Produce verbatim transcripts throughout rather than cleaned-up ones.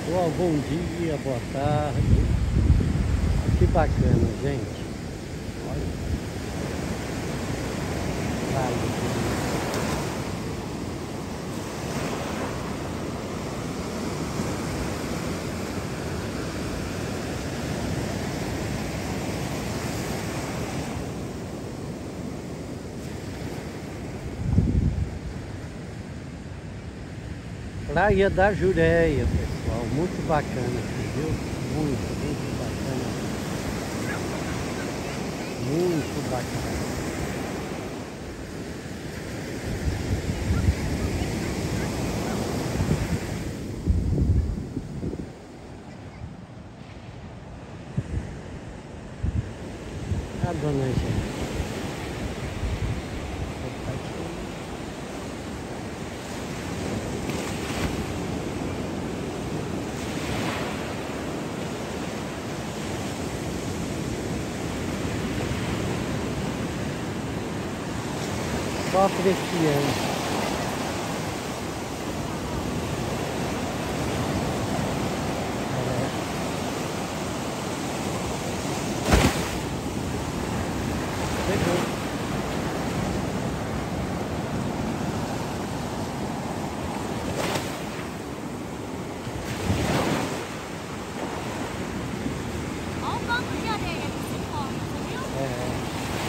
Pessoal, bom dia, boa tarde. Que bacana, gente. Olha. Vale. Praia da Jureia, pessoal, muito bacana aqui, viu? Muito, muito bacana. Muito bacana. A dona Angélica. Só apreciando. Olha o banco de areia que se forma, você viu? É.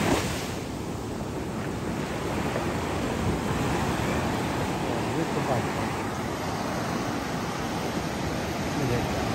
Muito bacana. Que legal.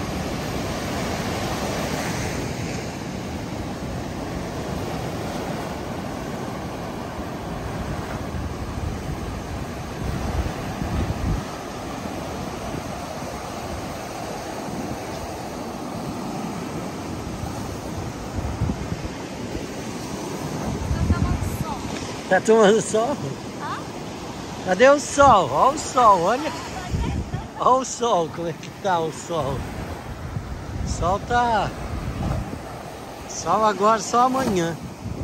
Tá tomando sol? Hã? Cadê o sol? Olha o sol, olha. Olha o sol, como é que tá o sol? O sol tá... Sol agora, só amanhã.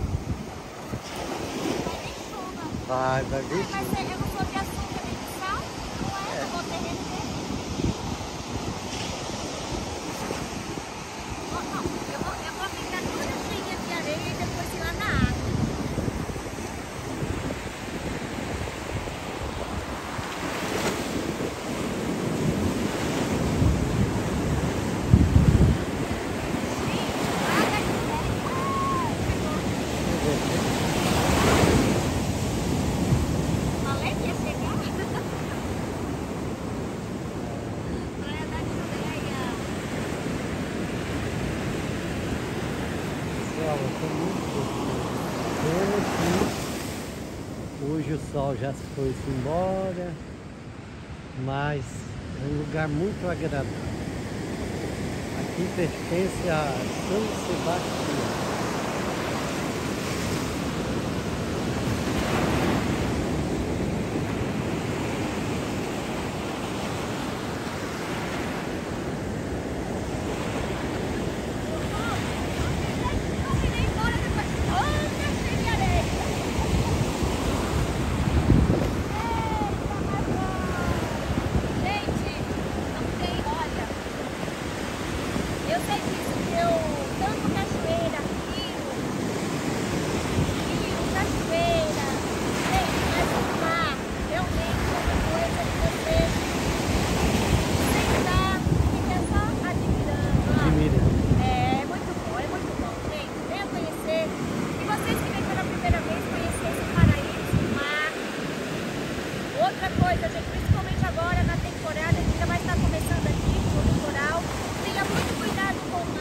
Vai Vai, vir chuva. vai vir Ai, chuva. mas eu não sou de açúcar nem de sal. Não é, eu vou terreno dele. Ó, não, eu vou, eu vou ficar toda cheinha de areia e depois ir lá na água. Falei que ia chegar. Praia da Jureia. Pessoal, eu tô muito gostoso. Pena que hoje o sol já se foi embora, mas é um lugar muito agradável. Aqui pertence a São Sebastião. Eu sei disso, que eu, tanto cachoeira, rio, rio, cachoeira, gente, mas o mar realmente é uma coisa que você sentar e fica só admirando. ó. Admirando. É muito bom, é muito bom, gente. Venha conhecer. E vocês que vêm pela primeira vez conhecer esse paraíso, o mar. Outra coisa, gente, principalmente agora na temporada que ainda vai estar começando aqui, no litoral. Tenha muito cuidado com o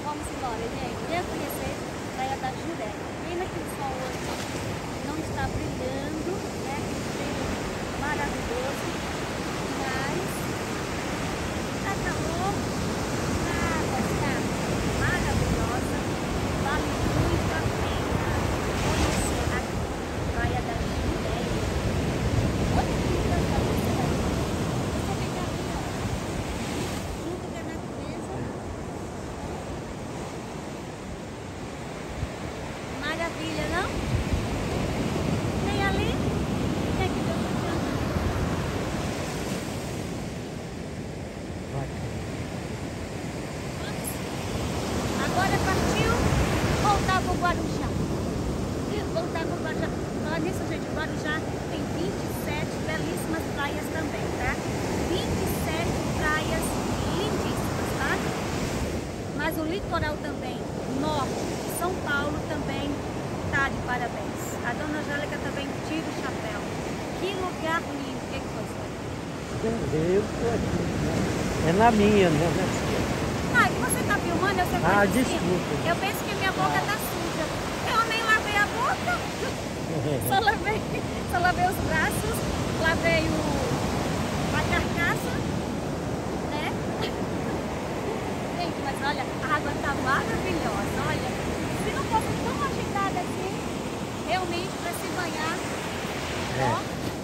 Vamos embora, gente. Venha conhecer a Praia da Juré. Pena que o sol hoje não está brilhando, né? Que tempo maravilhoso. Mas tá calor, a água está maravilhosa. Vale muito a pena conhecer a Praia da Juré. Olha que lindo, você fica ali, ó, junto com a natureza. Maravilha, não? Nem ali, nem aqui do outro canto. Bacana. Agora partiu voltar para o Guarujá. Voltar para o Guarujá. Olha nisso, gente, o Guarujá tem vinte e sete belíssimas praias também, tá? vinte e sete praias lindíssimas, tá? Mas o litoral também, norte de São Paulo, também tá de parabéns. A dona Angélica também tira o chapéu. Que lugar lindo, que coisa. Eu tô aqui, né? É na minha, né? Ah, que você tá filmando, eu sempre Ah, penso assim, desculpa. eu penso que minha boca tá suja. Eu nem lavei a boca. Só lavei, só lavei os braços, lavei o, a carcaça, né? Gente, mas olha, a água tá maravilhosa, olha. Se não fosse tão agitada assim, realmente para se banhar, É. ó.